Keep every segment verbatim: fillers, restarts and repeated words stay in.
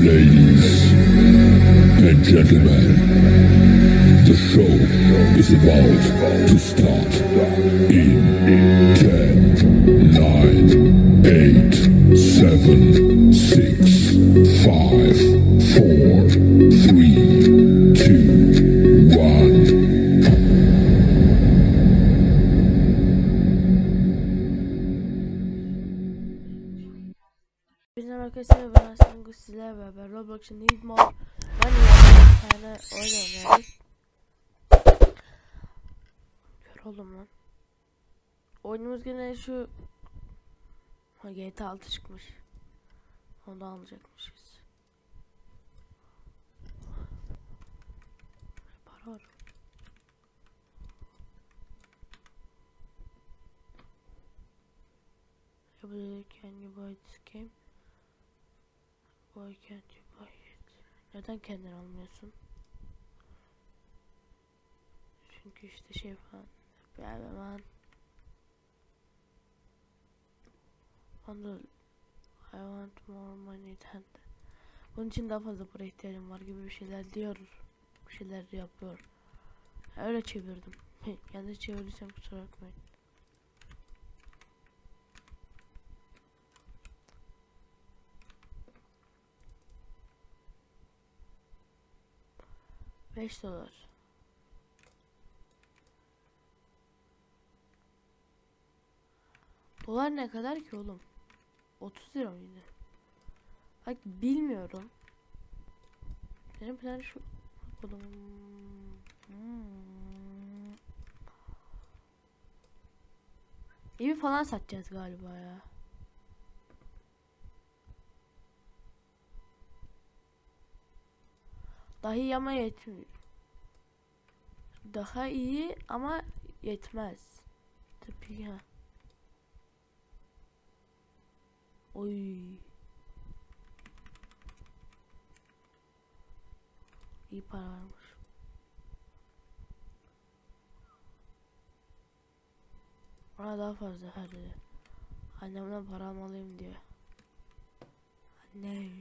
Ladies and gentlemen, the show is about to start in ten, nine, eight, seven, six, five, four, three, two, one. Merhaba arkadaşlar, ben Aslan sizlerle beraber Roblox'un Need More Money'e bir tane oyun oynuyoruz. Kör oldum lan. Oyunumuz gene şu ha, G T A altı çıkmış. Onu da alacakmışız. Para var. Can you buy this game? Why can't you buy it? Neden kendin almıyorsun? Çünkü işte şey falan. Ben Onda I want more money than. Bunun için daha fazla para ihtiyacım var gibi bir şeyler diyor. Bir şeyler yapıyor. Öyle çevirdim. Yanlış çevirdiysem kusura bakmayın. beş dolar. Dolar ne kadar ki oğlum? otuz lira mıydı? Bak bilmiyorum. Benim plan şu. Oğlum. Hmm. Evi falan satacağız galiba ya. Dahi ama yetmiyor. Daha iyi ama yetmez. Tabii ha. Oy. İyi para varmış. Bana daha fazla her dedi. Annemden para almalıyım diyor. Anne.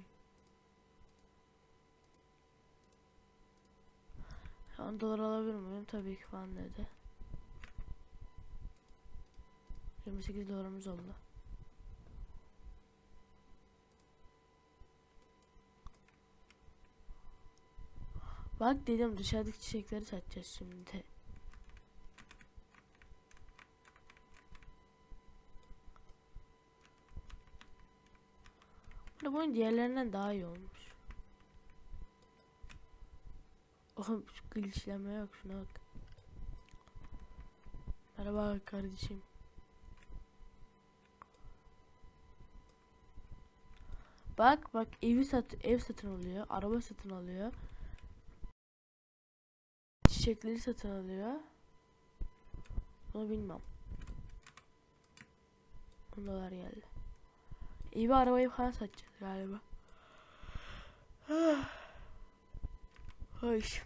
on dolar alabilir miyim? Tabii ki falan dedi. yirmi sekiz dolarımız oldu. Bak dedim, dışarıdaki çiçekleri satacağız şimdi. Bu bunun diğerlerinden daha iyi olmuş. Oğlum glitchleme yok, şuna bak. Merhaba kardeşim. Bak bak evi sat ev satın alıyor, araba satın alıyor. Çiçekleri satın alıyor. Onu bilmem. on dolar geldi. Evi arabayı falan satacağız galiba. Hoş.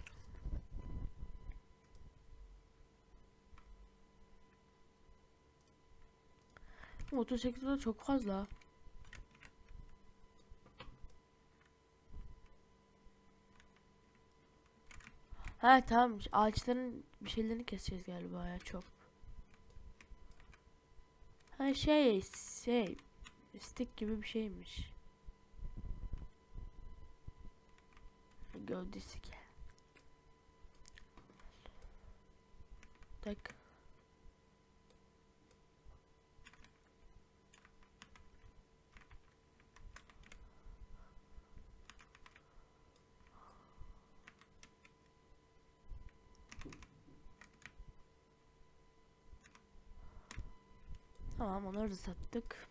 otuz sekiz dolar çok fazla. Ha tamam, ağaçların bir şeylerini keseceğiz galiba ya, çok. Ha şey şey stick gibi bir şeymiş. Gövdesi ki. Tak. Tamam, onları da sattık.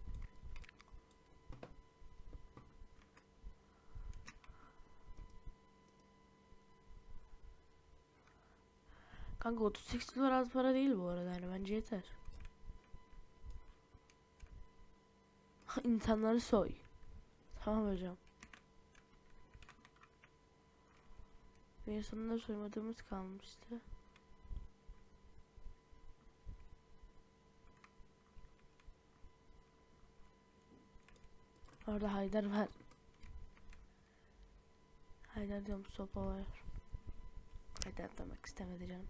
Kanka otuz sekiz dolar az para değil bu arada, yani bence yeter. İnsanları soy. Tamam hocam. Bir sonunda soymadığımız kalmıştı. Orada Haydar var. Haydar diyorum, sopa var. Haydar demek istemedi canım.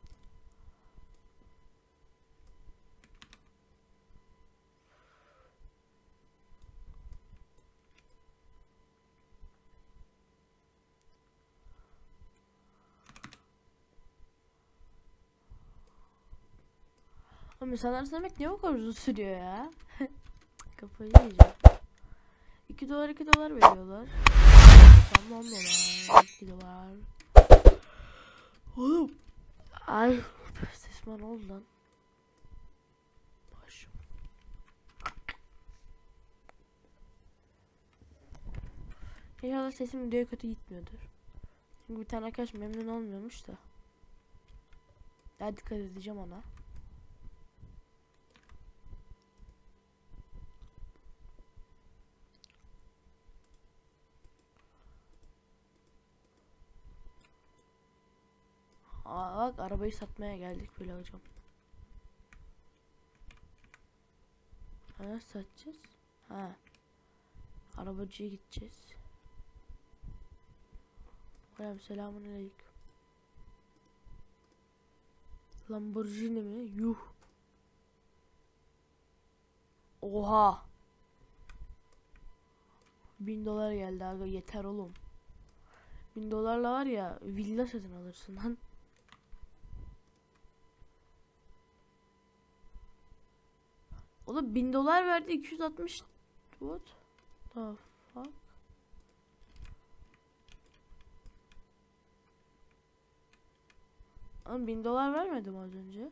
Ama insanlar demek niye bu kadar uzun sürüyor ya? Kafayı yiyeceğim. iki dolar iki dolar veriyorlar. Tam on dolar iki dolar. Oğlum. Ay. Sesman oldu lan. Başım. İnşallah sesim videoya kötü gitmiyordur. Çünkü bir tane arkadaş memnun olmuyormuş da. Daha dikkat edeceğim ona. Aa, bak arabayı satmaya geldik böyle hocam. Ha, nasıl satacağız? Ha. Arabacıya gideceğiz. Hocam selamünaleyküm. Lamborghini mi? Yuh. Oha. Bin dolar geldi aga, yeter oğlum. Bin dolarla var ya villa satın alırsın lan. Oğlum bin dolar verdi, iki yüz altmış. What the fuck? Ama bin dolar vermedim az önce.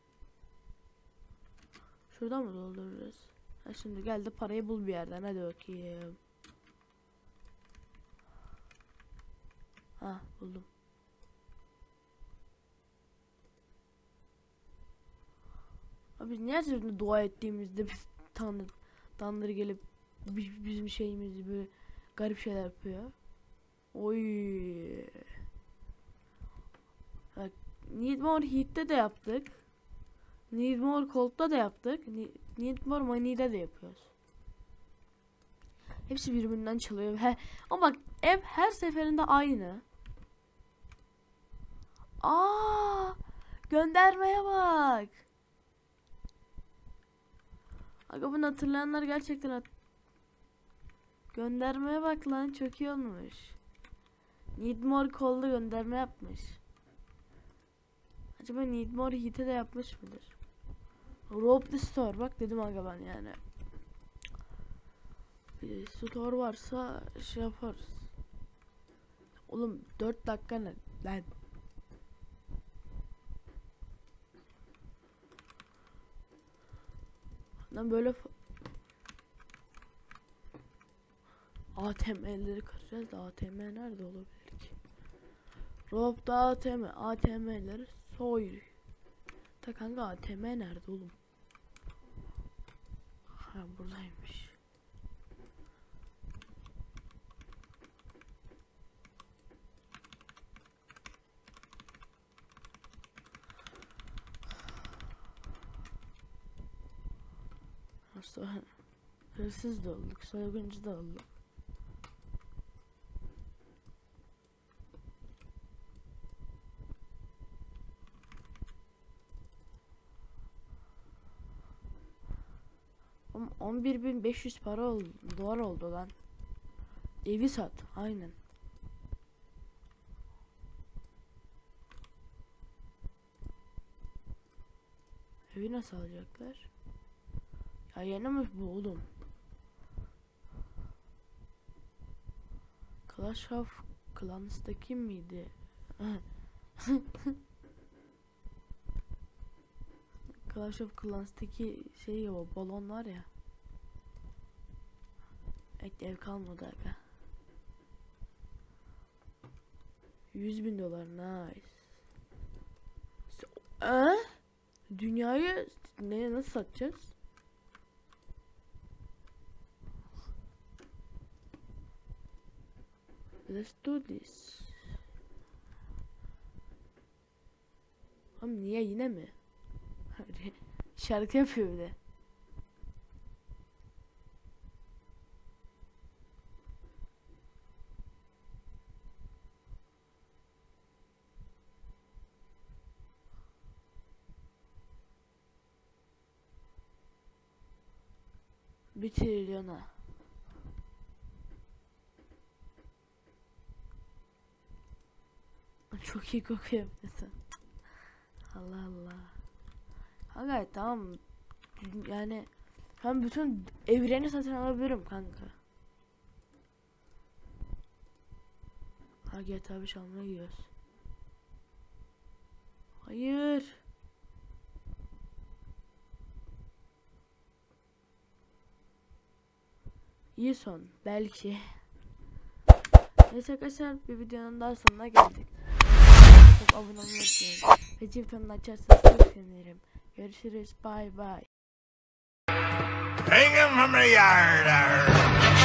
Şuradan mı doldururuz? Ha, şimdi gel de parayı bul bir yerden, hadi bakayım. Ha, buldum. Abi biz niye her seferinde dua ettiğimizde biz tanrı tanrı gelip bizim şeyimizi böyle garip şeyler yapıyor. Oy. Bak, Need More Heat'te de yaptık. Need More Cold'da da yaptık. Need More Money'de de yapıyoruz. Hepsi birbirinden çalıyor. He, ama bak ev her seferinde aynı. Aa, göndermeye bak. Aga bunu hatırlayanlar gerçekten hat göndermeye bak lan, çok iyi olmuş. Need More Cold'da gönderme yapmış. Acaba Need More Heat'e de yapmış mıdır? Rob the Store, bak dedim aga ben yani. Bir store varsa şey yaparız. Oğlum dört dakika ne lan? Lan böyle A T M'leri kıracağız da A T M nerede olabilir ki? Rob'da A T M, A T M'leri soy. Ta kanka A T M nerede oğlum? Ha, buradaymış. Aslında hırsız da olduk, soyguncu da olduk. on bir bin beş yüz para oldu, dolar oldu lan. Evi sat, aynen. Evi nasıl alacaklar? Ya yeni mi bu oğlum? Clash of Clans'taki miydi? Clash of Clans'taki şey o balon var ya. Evet, ev kalmadı aga. yüz bin dolar, nice. Eee? Dünyayı ne, nasıl satacağız? Let's do this. Oğlum niye, yine mi? Şarkı yapıyor bir de. Bir trilyona. Çok iyi kokuyor mesela. Allah Allah. Kanka tamam. Yani ben bütün evreni satın alabilirim kanka. Ha G T A beş almaya gidiyoruz. Hayır. İyi son belki. Neyse arkadaşlar, bir videonun daha sonuna geldik. Çok abone olmayı unutmayın. Ve çift tonunu açarsanız çok sevinirim. Görüşürüz. Bye bye. Hanging from the yard.